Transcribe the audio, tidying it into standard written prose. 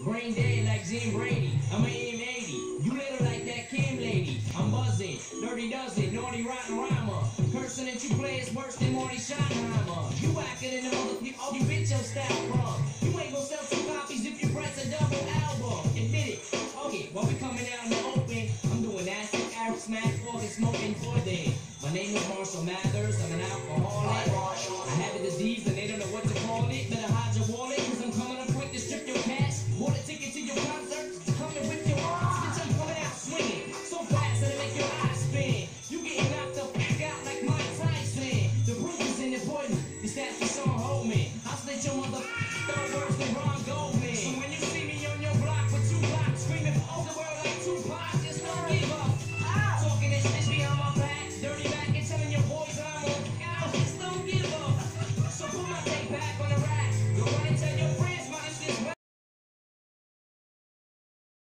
Brain dead like Jim Brady. I'm an M80. You little like that Kim lady. I'm buzzing. Dirty dozen. Naughty rotten rhymer. Cursing that you play is worse than Marty Schottenheimer. You acting in the motherfucker. Oh, you bitch your style from. You ain't gonna sell some copies if you press a double album. Admit it. Okay, while we coming out in the open, I'm doing acid, Arab smack, walking, smoking for day. My name is Marty.